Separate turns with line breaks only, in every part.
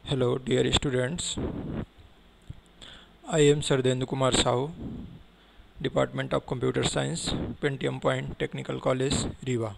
Hello, dear students. I am Sardendra Kumar Sahu, Department of Computer Science, Pentium Point Technical College, Rewa.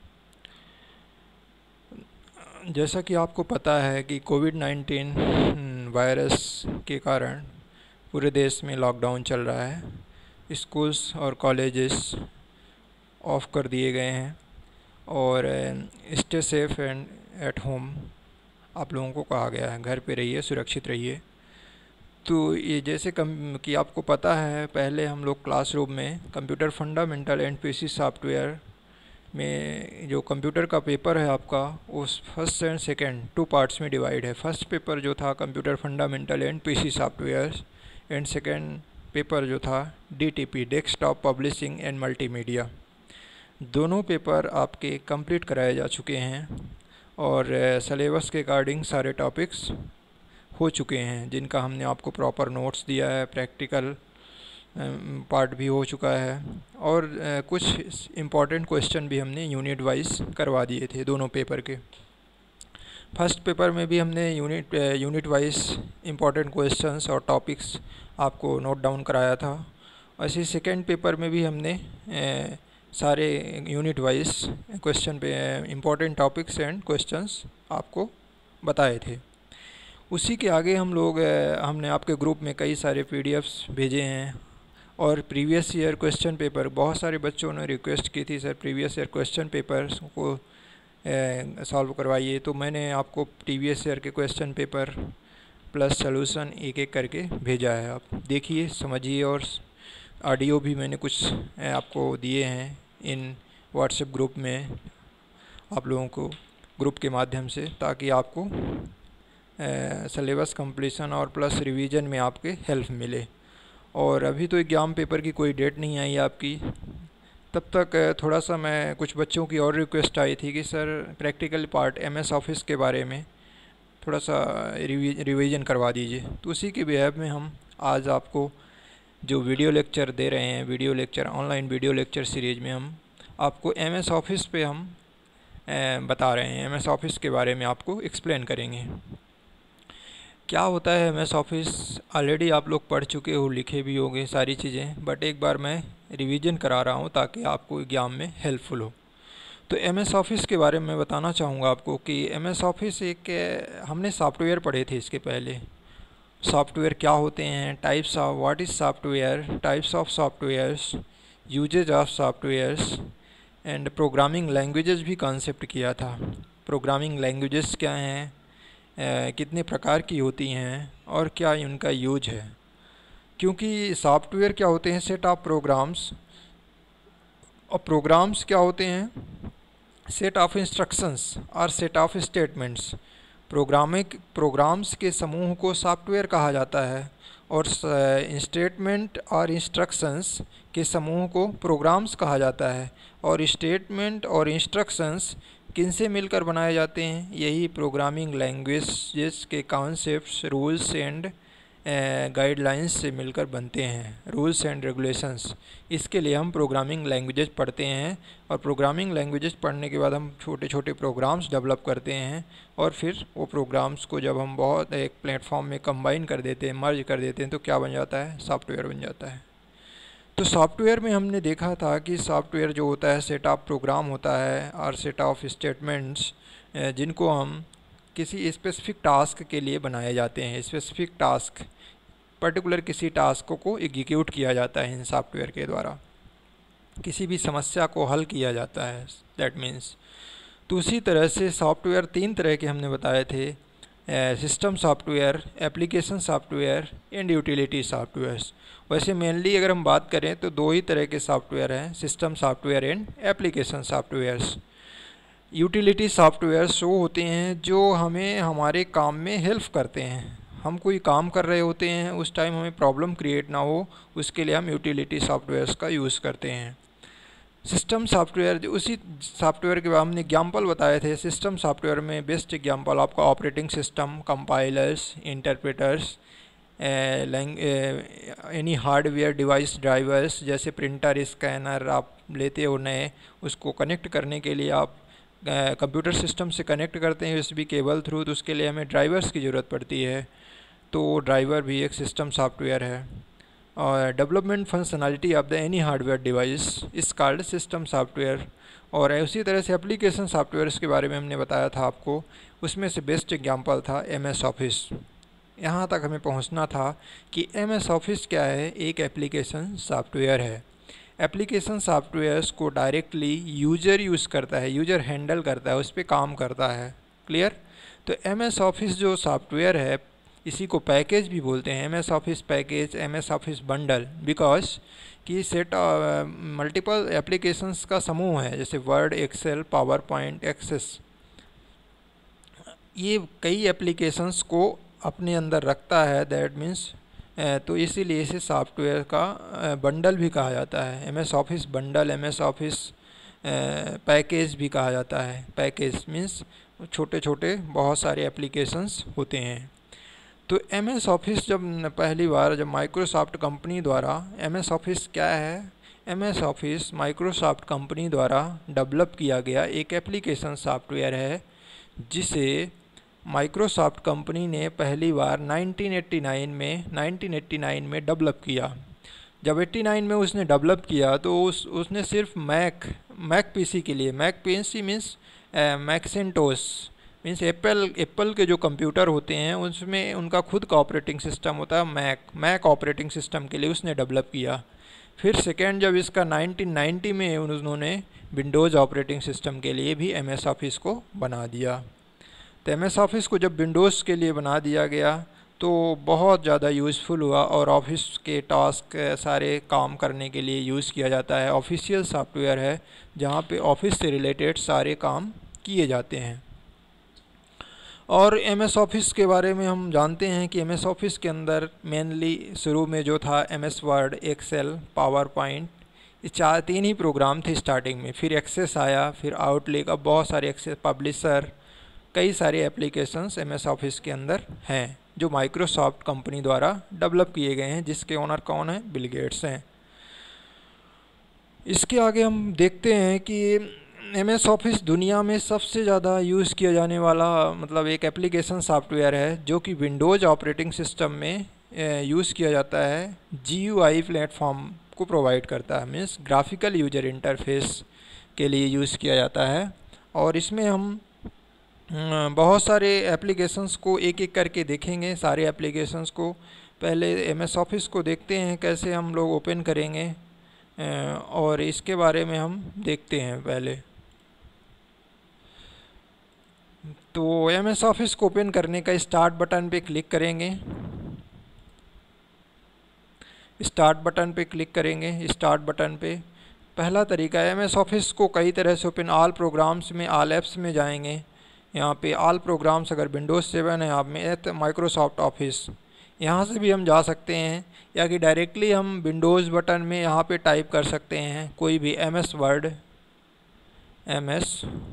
जैसा कि आपको पता है कि कोविड-19 वायरस के कारण पूरे देश में लॉकडाउन चल रहा है। स्कूल्स और कॉलेजेस ऑफ कर दिए गए हैं और stay safe and at home आप लोगों को कहा गया है, घर पे रहिए, सुरक्षित रहिए। तो ये जैसे कि आपको पता है, पहले हम लोग क्लासरूम में computer fundamental and PC software में जो कंप्यूटर का पेपर है आपका, उस फर्स्ट एंड सेकंड 2 पार्ट्स में डिवाइड है। फर्स्ट पेपर जो था computer fundamental and PC software and second paper जो था DTP, desktop publishing and multimedia. दोनों पेपर आपके कंप्लीट कराए जा चुके हैं और सिलेबस के अकॉर्डिंग सारे टॉपिक्स हो चुके हैं, जिनका हमने आपको प्रॉपर नोट्स दिया है। प्रैक्टिकल पार्ट भी हो चुका है और कुछ इम्पॉर्टेंट क्वेश्चन भी हमने यूनिट वाइज करवा दिए थे दोनों पेपर के। फर्स्ट पेपर में भी हमने यूनिट वाइज इम्पॉर्टेंट क्वेश्चंस और टॉपिक्स आपको नोट डाउन कराया था। ऐसे सेकेंड पेपर में भी हमने सारे यूनिट वाइज क्वेश्चन पे इम्पॉर्टेंट टॉपिक्स एंड क्वेश्चंस आपको बताए थे। उसी के आगे हमने आपके ग्रुप में कई सारे पीडीएफ्स भेजे हैं और प्रीवियस ईयर क्वेश्चन पेपर, बहुत सारे बच्चों ने रिक्वेस्ट की थी, sir previous year question paper को सॉल्व करवाइए। तो मैंने आपको प्रीवियस ईयर के क्वेश्चन पेपर प्लस सॉल्यूशन एक एक करके भेजा है। आप देखिए, समझिए, और ऑडियो भी मैंने कुछ आपको दिए हैं इन व्हाट्सएप ग्रुप में आप लोगों को, ग्रुप के माध्यम से, ताकि आपको सिलेबस कंप्लीशन और प्लस रिवीजन में आपके हेल्प मिले। और अभी तो एग्ज़ाम पेपर की कोई डेट नहीं आई आपकी, तब तक थोड़ा सा मैं कुछ बच्चों की और रिक्वेस्ट आई थी कि sir practical part MS Office के बारे में थोड़ा सा रिवीजन करवा दीजिए। तो उसी के बिहाफ में हम आज आपको जो वीडियो लेक्चर दे रहे हैं, video lecture, online video lecture series में हम आपको एमएस ऑफिस पे हम बता रहे हैं। एमएस ऑफिस के बारे में आपको एक्सप्लेन करेंगे क्या होता है एमएस ऑफिस। ऑलरेडी आप लोग पढ़ चुके हो, लिखे भी होंगे सारी चीज़ें, बट एक बार मैं रिवीजन करा रहा हूँ ताकि आपको एग्ज़ाम में हेल्पफुल हो। तो एमएस ऑफिस के बारे में बताना चाहूँगा आपको कि एमएस ऑफिस हमने सॉफ्टवेयर पढ़े थे इसके पहले। सॉफ्टवेयर क्या होते हैं, types of, what is software, types of softwares, uses of softwares and programming languages भी कॉन्सेप्ट किया था। प्रोग्रामिंग लैंग्वेजेस क्या हैं, कितने प्रकार की होती हैं और क्या उनका यूज है। क्योंकि सॉफ्टवेयर क्या होते हैं, सेट ऑफ प्रोग्राम्स, और प्रोग्राम्स क्या होते हैं, सेट ऑफ इंस्ट्रक्शंस और सेट ऑफ स्टेटमेंट्स। प्रोग्राम्स के समूह को सॉफ्टवेयर कहा जाता है और स्टेटमेंट और इंस्ट्रक्शंस के समूह को प्रोग्राम्स कहा जाता है। और स्टेटमेंट और इंस्ट्रक्शंस किनसे मिलकर बनाए जाते हैं, यही प्रोग्रामिंग लैंग्वेजेस के कॉन्सेप्ट्स, रूल्स एंड गाइडलाइंस से मिलकर बनते हैं, रूल्स एंड रेगुलेशंस। इसके लिए हम प्रोग्रामिंग लैंग्वेजेस पढ़ते हैं और प्रोग्रामिंग लैंग्वेजेस पढ़ने के बाद हम छोटे छोटे प्रोग्राम्स डेवलप करते हैं और फिर वो प्रोग्राम्स को जब हम बहुत एक प्लेटफॉर्म में कंबाइन कर देते हैं, मर्ज कर देते हैं, तो क्या बन जाता है, सॉफ्टवेयर बन जाता है। तो सॉफ्टवेयर में हमने देखा था कि सॉफ्टवेयर जो होता है सेट ऑफ प्रोग्राम होता है और सेट ऑफ स्टेटमेंट्स, जिनको हम किसी स्पेसिफिक टास्क के लिए बनाए जाते हैं। स्पेसिफिक टास्क, पर्टिकुलर किसी टास्क को एग्जीक्यूट किया जाता है इन सॉफ्टवेयर के द्वारा, किसी भी समस्या को हल किया जाता है, दैट मीन्स। तो उसी तरह से सॉफ्टवेयर 3 तरह के हमने बताए थे, system software, application software and utility softwares. वैसे मेनली अगर हम बात करें तो 2 ही तरह के सॉफ्टवेयर हैं, system software and application softwares. Utility softwares वो होते हैं जो हमें हमारे काम में हेल्प करते हैं। हम कोई काम कर रहे होते हैं, उस टाइम हमें प्रॉब्लम क्रिएट ना हो, उसके लिए हम यूटिलिटी सॉफ्टवेयर्स का यूज़ करते हैं। सिस्टम सॉफ्टवेयर, जो उसी सॉफ्टवेयर के बाद हमने एग्जाम्पल बताए थे। सिस्टम सॉफ्टवेयर में बेस्ट एग्जाम्पल आपका operating system, compilers, interpreters, any hardware device drivers, जैसे प्रिंटर, स्कैनर आप लेते हो नए, उसको कनेक्ट करने के लिए आप कंप्यूटर सिस्टम से कनेक्ट करते हैं यूएसबी केबल थ्रू, तो उसके लिए हमें ड्राइवर्स की ज़रूरत पड़ती है। तो ड्राइवर भी एक सिस्टम सॉफ्टवेयर है। और development functionality of the any hardware device is called system software. और उसी तरह से एप्लीकेशन सॉफ्टवेयर के बारे में हमने बताया था आपको, उसमें से बेस्ट एग्जांपल था MS ऑफिस। यहाँ तक हमें पहुँचना था कि MS ऑफिस क्या है, एक एप्लीकेशन सॉफ्टवेयर है। एप्लीकेशन सॉफ्टवेयर्स को डायरेक्टली यूजर यूज़ करता है, यूजर हैंडल करता है, उस पर काम करता है। क्लियर? तो MS ऑफिस जो सॉफ्टवेयर है, इसी को पैकेज भी बोलते हैं, MS Office package, MS Office bundle, because कि सेट मल्टीपल एप्लीकेशंस का समूह है, जैसे Word, Excel, PowerPoint, Access, ये कई एप्लीकेशंस को अपने अंदर रखता है। दैट मीन्स तो इसीलिए इसे सॉफ्टवेयर का बंडल भी कहा जाता है। MS Office bundle, MS Office package भी कहा जाता है। पैकेज मीन्स छोटे छोटे बहुत सारे एप्लीकेशंस होते हैं। तो MS ऑफिस जब पहली बार जब माइक्रोसॉफ्ट कंपनी द्वारा, MS ऑफिस क्या है, MS ऑफिस माइक्रोसॉफ्ट कंपनी द्वारा डेवलप किया गया एक एप्लीकेशन सॉफ्टवेयर है, जिसे माइक्रोसॉफ्ट कंपनी ने पहली बार 1989 में डेवलप किया। जब 89 में उसने डेवलप किया तो उसने सिर्फ मैक पीसी के लिए, Mac PC means Macintosh means Apple के जो कंप्यूटर होते हैं उसमें उनका खुद का ऑपरेटिंग सिस्टम होता है, मैक ऑपरेटिंग सिस्टम के लिए उसने डेवलप किया। फिर सेकेंड जब इसका 1990 में उन्होंने विंडोज़ ऑपरेटिंग सिस्टम के लिए भी MS ऑफिस को बना दिया। तो MS ऑफिस को जब विंडोज़ के लिए बना दिया गया तो बहुत ज़्यादा यूज़फुल हुआ और ऑफिस के टास्क सारे काम करने के लिए यूज़ किया जाता है। ऑफिशियल सॉफ्टवेयर है जहाँ पे ऑफिस से रिलेटेड सारे काम किए जाते हैं। और MS ऑफिस के बारे में हम जानते हैं कि MS ऑफिस के अंदर मेनली शुरू में जो था MS Word, Excel, PowerPoint, ये तीन ही प्रोग्राम थे स्टार्टिंग में। फिर एक्सेस आया, फिर आउटलुक, अब बहुत सारे एक्सेस, पब्लिशर, कई सारे एप्लीकेशंस MS ऑफिस के अंदर हैं जो माइक्रोसॉफ्ट कंपनी द्वारा डेवलप किए गए हैं, जिसके ओनर कौन है, बिल गेट्स हैं। इसके आगे हम देखते हैं कि MS ऑफिस दुनिया में सबसे ज़्यादा यूज़ किया जाने वाला मतलब एक एप्लीकेशन सॉफ्टवेयर है जो कि विंडोज़ ऑपरेटिंग सिस्टम में यूज़ किया जाता है। GUI प्लेटफॉर्म को प्रोवाइड करता है, मीन्स ग्राफिकल यूजर इंटरफेस के लिए यूज़ किया जाता है। और इसमें हम बहुत सारे एप्लीकेशंस को एक एक करके देखेंगे, सारे एप्लीकेशंस को। पहले MS ऑफिस को देखते हैं कैसे हम लोग ओपन करेंगे और इसके बारे में हम देखते हैं पहले। तो MS ऑफिस को ओपन करने का स्टार्ट बटन पे क्लिक करेंगे, स्टार्ट बटन पे क्लिक करेंगे। स्टार्ट बटन पे पहला तरीका है, MS ऑफिस को कई तरह से ओपन, ऑल प्रोग्राम्स में, ऑल ऐप्स में जाएंगे। यहाँ पे ऑल प्रोग्राम्स अगर विंडोज़ 7 है आप में, तो माइक्रोसॉफ्ट ऑफिस, यहाँ से भी हम जा सकते हैं, या कि डायरेक्टली हम विंडोज़ बटन में यहाँ पे टाइप कर सकते हैं कोई भी MS Word, MS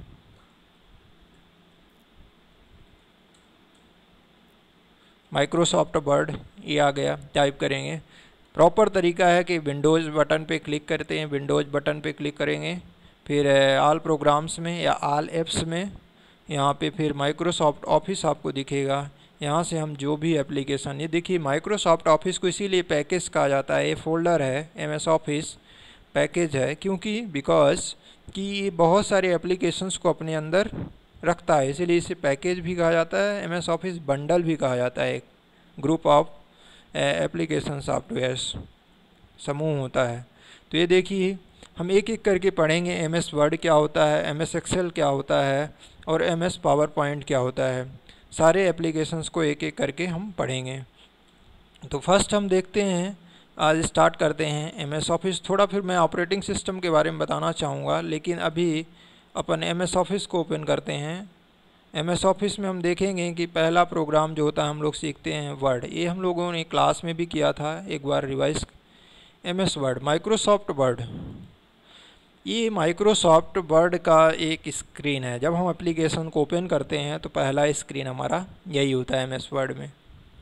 Microsoft Word, ये आ गया, टाइप करेंगे। प्रॉपर तरीका है कि विंडोज़ बटन पे क्लिक करते हैं, विंडोज़ बटन पे क्लिक करेंगे, फिर ऑल प्रोग्राम्स में या ऑल ऐप्स में, यहाँ पे फिर माइक्रोसॉफ्ट ऑफिस आपको दिखेगा। यहाँ से हम जो भी एप्लीकेशन, ये देखिए माइक्रोसॉफ्ट ऑफिस को इसीलिए पैकेज कहा जाता है, ये फोल्डर है MS ऑफिस पैकेज है, क्योंकि बिकॉज कि ये बहुत सारे एप्लीकेशंस को अपने अंदर रखता है, इसीलिए इसे पैकेज भी कहा जाता है, MS ऑफिस बंडल भी कहा जाता है। ग्रुप ऑफ एप्लीकेशन सॉफ्टवेयर्स समूह होता है। तो ये देखिए हम एक एक करके पढ़ेंगे, MS वर्ड क्या होता है, MS एक्सेल क्या होता है और MS पावर पॉइंट क्या होता है। सारे एप्लीकेशंस को एक एक करके हम पढ़ेंगे। तो फर्स्ट हम देखते हैं, आज स्टार्ट करते हैं MS ऑफिस। थोड़ा फिर मैं ऑपरेटिंग सिस्टम के बारे में बताना चाहूँगा, लेकिन अभी अपन MS ऑफिस को ओपन करते हैं। MS ऑफिस में हम देखेंगे कि पहला प्रोग्राम जो होता है हम लोग सीखते हैं वर्ड, ये हम लोगों ने क्लास में भी किया था, एक बार revise. MS Word, Microsoft Word, ये माइक्रोसॉफ्ट वर्ड का एक स्क्रीन है। जब हम एप्लीकेशन को ओपन करते हैं तो पहला स्क्रीन हमारा यही होता है MS वर्ड में।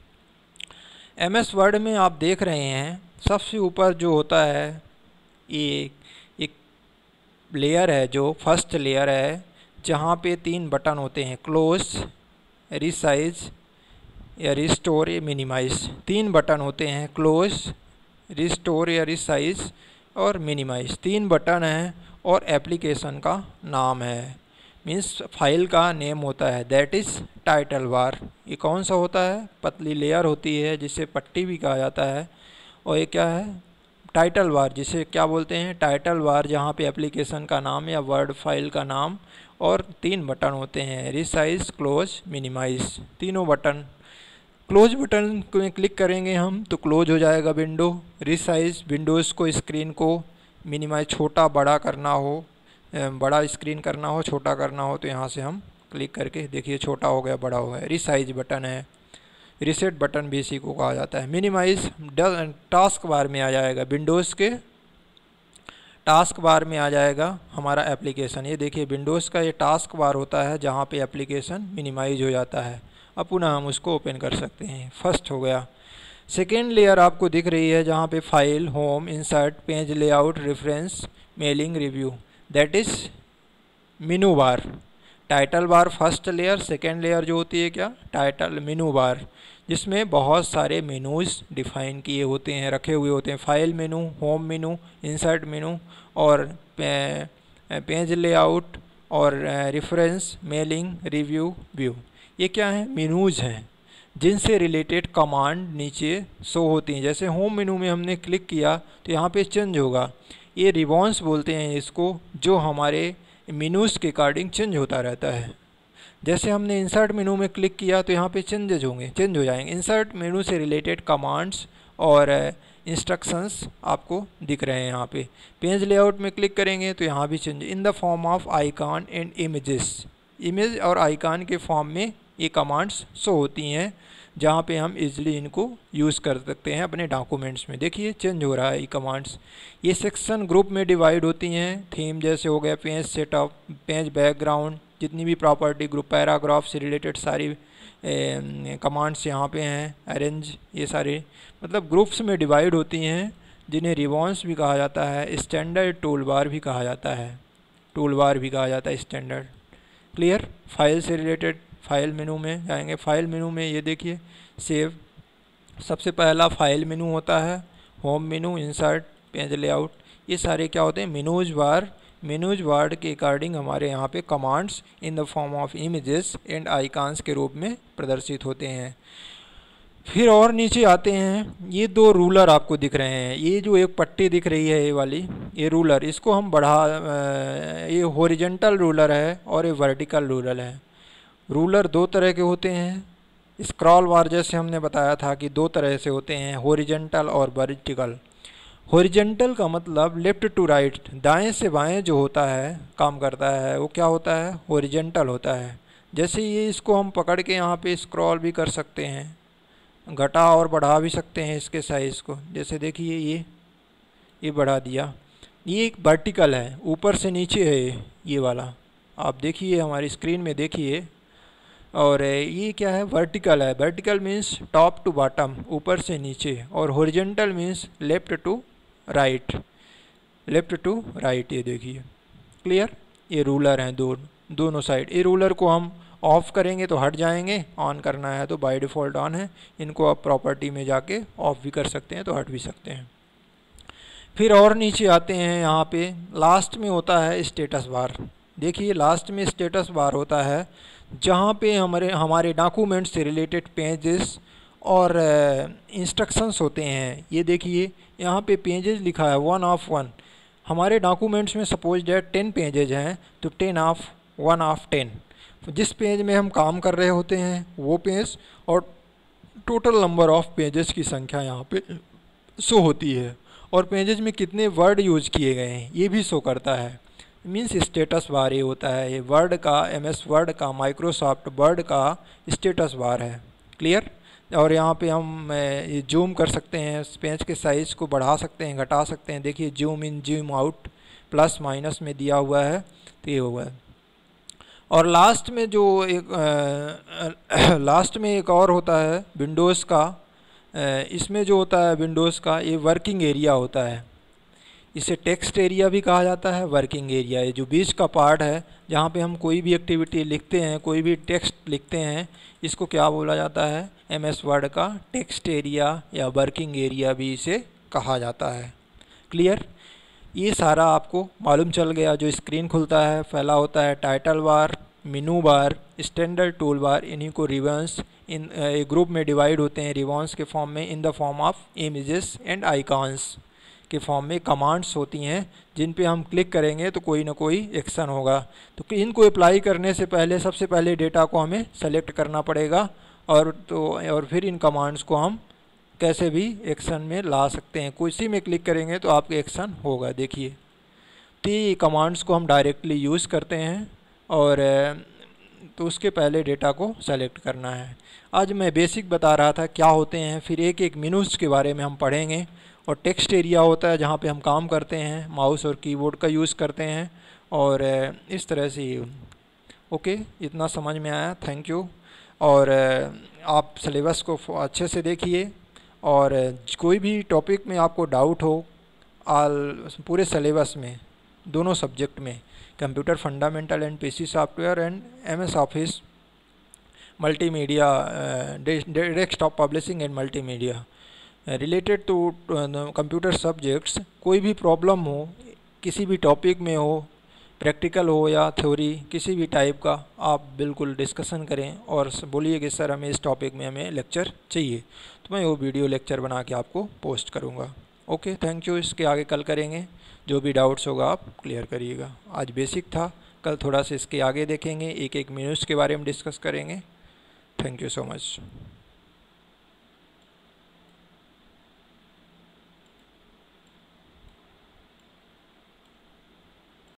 MS वर्ड में आप देख रहे हैं सबसे ऊपर जो होता है, ये एक लेयर है जो फर्स्ट लेयर है, जहाँ पे 3 बटन होते हैं, क्लोज, रिसाइज या रिस्टोर या मिनिमाइज। 3 बटन होते हैं, क्लोज, रिस्टोर या रिसाइज और मिनिमाइज। 3 बटन हैं और एप्लीकेशन का नाम है, मीन्स फाइल का नेम होता है, दैट इज़ टाइटल बार। ये कौन सा होता है? पतली लेयर होती है जिसे पट्टी भी कहा जाता है। और ये क्या है? टाइटल बार, जिसे क्या बोलते हैं? टाइटल बार, जहाँ पे एप्लीकेशन का नाम या वर्ड फाइल का नाम और 3 बटन होते हैं, रिसाइज, क्लोज, मिनिमाइज। तीनों बटन, क्लोज बटन को क्लिक करेंगे हम तो क्लोज हो जाएगा विंडो। रिसाइज, विंडोज़ को, स्क्रीन को मिनिमाइज, छोटा बड़ा करना हो, बड़ा स्क्रीन करना हो, छोटा करना हो तो यहाँ से हम क्लिक करके देखिए छोटा हो गया, बड़ा हो गया। रिसाइज बटन है, रिसेट बटन भी इसी को कहा जाता है। मिनिमाइज टास्क बार में आ जाएगा, विंडोज़ के टास्क बार में आ जाएगा हमारा एप्लीकेशन। ये देखिए विंडोज़ का ये टास्क बार होता है जहाँ पे एप्लीकेशन मिनिमाइज हो जाता है। अब पुनः हम उसको ओपन कर सकते हैं। फर्स्ट हो गया। सेकेंड लेयर आपको दिख रही है जहाँ पे file, home, insert, page layout, reference, mailing, review, that is menu bar. Title bar first layer, second layer जो होती है क्या? टाइटल मेनू बार, जिसमें बहुत सारे मेनूज़ डिफाइन किए होते हैं, रखे हुए होते हैं। File menu, home menu, insert menu और पेज लेआउट और रेफरेंस, मेलिंग, रिव्यू, व्यू। ये क्या है? मेनूज़ हैं जिनसे रिलेटेड कमांड नीचे शो होती हैं। जैसे होम मेनू में हमने क्लिक किया तो यहाँ पे चेंज होगा। ये रिस्पॉन्स बोलते हैं इसको, जो हमारे मेनूज़ के अकॉर्डिंग चेंज होता रहता है। जैसे हमने इंसर्ट मेनू में क्लिक किया तो यहाँ पे चेंज हो जाएंगे। इंसर्ट मेनू से रिलेटेड कमांड्स और इंस्ट्रक्शंस आपको दिख रहे हैं यहाँ पे। पेज लेआउट में क्लिक करेंगे तो यहाँ भी change, in the form of icon and images. Image और आइकॉन के फॉर्म में ये कमांड्स शो होती हैं, जहाँ पे हम इजीली इनको यूज़ कर सकते हैं अपने डॉक्यूमेंट्स में। देखिए चेंज हो रहा है ये कमांड्स। ये सेक्शन ग्रुप में डिवाइड होती हैं। थीम जैसे हो गया, पेज सेटअप, पेज बैकग्राउंड, जितनी भी प्रॉपर्टी, ग्रुप, पैराग्राफ से रिलेटेड सारी कमांड्स यहाँ पे हैं। अरेंज, ये सारे मतलब ग्रुप्स में डिवाइड होती हैं, जिन्हें रिस्पॉन्स भी कहा जाता है, स्टैंडर्ड टूल बार भी कहा जाता है, टूल बार भी कहा जाता है स्टैंडर्ड। क्लियर? फाइल से रिलेटेड फाइल मेनू में जाएंगे। फाइल मेनू में ये देखिए सेव, सबसे पहला फाइल मेनू होता है, home menu, insert, page layout, ये सारे क्या होते हैं? मेनूज बार। मेनूज बार के अकॉर्डिंग हमारे यहाँ पे commands in the form of images and icons के रूप में प्रदर्शित होते हैं। फिर और नीचे आते हैं, ये 2 रूलर आपको दिख रहे हैं। ये जो एक पट्टी दिख रही है ये वाली, ये रूलर, इसको हम ये हॉरिजॉन्टल रूलर है और ये वर्टिकल रूलर है। रूलर 2 तरह के होते हैं। स्क्रॉल बार जैसे हमने बताया था कि 2 तरह से होते हैं, हॉरिजॉन्टल और वर्टिकल। हॉरिजॉन्टल का मतलब लेफ़्ट टू राइट, दाएं से बाएं जो होता है काम करता है, वो क्या होता है? हॉरिजॉन्टल होता है। जैसे ये, इसको हम पकड़ के यहाँ पे स्क्रॉल भी कर सकते हैं, घटा और बढ़ा भी सकते हैं इसके साइज़ को। जैसे देखिए ये बढ़ा दिया। ये एक वर्टिकल है, ऊपर से नीचे है ये वाला, आप देखिए हमारी स्क्रीन में देखिए। और ये क्या है? वर्टिकल है। Vertical means top to bottom, ऊपर से नीचे, और horizontal means left to right, left to right. ये देखिए क्लियर? ये रूलर हैं दोनों साइड। ये रूलर को हम ऑफ़ करेंगे तो हट जाएंगे, ऑन करना है तो बाय डिफ़ॉल्ट ऑन है। इनको आप प्रॉपर्टी में जाके ऑफ़ भी कर सकते हैं तो हट भी सकते हैं। फिर और नीचे आते हैं, यहाँ पे लास्ट में होता है स्टेटस बार। देखिए लास्ट में स्टेटस बार होता है, जहाँ पे हमारे डॉक्यूमेंट से रिलेटेड पेजेस और इंस्ट्रक्शंस होते हैं। ये देखिए यहाँ पे पेजेस लिखा है 1 of 1। हमारे डॉक्यूमेंट्स में सपोज डेट 10 पेजेज हैं तो 1 of 10, जिस पेज में हम काम कर रहे होते हैं वो पेज और टोटल नंबर ऑफ़ पेजेस की संख्या यहाँ पे शो होती है, और पेजेज में कितने वर्ड यूज किए गए हैं ये भी शो करता है। मीन्स स्टेटस बार ये होता है। ये वर्ड का, MS वर्ड का, माइक्रोसॉफ्ट वर्ड का स्टेटस बार है। क्लियर? और यहाँ पे हम ये जूम कर सकते हैं, पेज के साइज़ को बढ़ा सकते हैं, घटा सकते हैं। देखिए zoom in, zoom out, plus minus में दिया हुआ है तो ये हुआ है। और लास्ट में जो लास्ट में एक और होता है विंडोज़ का, इसमें जो होता है विंडोज़ का, ये वर्किंग एरिया होता है। इसे टेक्स्ट एरिया भी कहा जाता है, वर्किंग एरिया। ये जो बीच का पार्ट है जहाँ पे हम कोई भी एक्टिविटी लिखते हैं, कोई भी टेक्स्ट लिखते हैं, इसको क्या बोला जाता है? MS वर्ड का टेक्स्ट एरिया या वर्किंग एरिया भी इसे कहा जाता है। क्लियर? ये सारा आपको मालूम चल गया। जो स्क्रीन खुलता है, फैला होता है title bar, menu bar, standard tool bar, इन्हीं को रिबन्स इन ग्रुप में डिवाइड होते हैं रिबन्स के फॉर्म में, in the form of images and icons के फॉर्म में। कमांड्स होती हैं जिन पे हम क्लिक करेंगे तो कोई ना कोई एक्शन होगा। तो इनको अप्लाई करने से पहले सबसे पहले डेटा को हमें सेलेक्ट करना पड़ेगा, और फिर इन कमांड्स को हम कैसे भी एक्शन में ला सकते हैं। किसी में क्लिक करेंगे तो आपके एक्शन होगा। देखिए, तो ये कमांड्स को हम डायरेक्टली यूज़ करते हैं, और तो उसके पहले डेटा को सेलेक्ट करना है। आज मैं बेसिक बता रहा था क्या होते हैं, फिर एक एक मेनूज़ के बारे में हम पढ़ेंगे। और टेक्स्ट एरिया होता है जहाँ पे हम काम करते हैं, माउस और कीबोर्ड का यूज़ करते हैं, और इस तरह से। ओके, इतना समझ में आया? Thank you. और आप सिलेबस को अच्छे से देखिए, और कोई भी टॉपिक में आपको डाउट हो, पूरे सिलेबस में, दोनों सब्जेक्ट में, computer fundamental and PC software and MS Office multimedia, desktop publishing and multimedia, related to computer subjects, कोई भी प्रॉब्लम हो, किसी भी टॉपिक में हो, प्रैक्टिकल हो या थ्योरी, किसी भी टाइप का, आप बिल्कुल डिस्कशन करें और बोलिए कि सर हमें इस टॉपिक में हमें लेक्चर चाहिए, तो मैं वो वीडियो लेक्चर बना के आपको पोस्ट करूँगा। Okay, thank you. इसके आगे कल करेंगे। जो भी डाउट्स होगा आप क्लियर करिएगा। आज बेसिक था, कल थोड़ा सा इसके आगे देखेंगे, एक एक मेनूज़ के बारे में डिस्कस करेंगे। Thank you so much.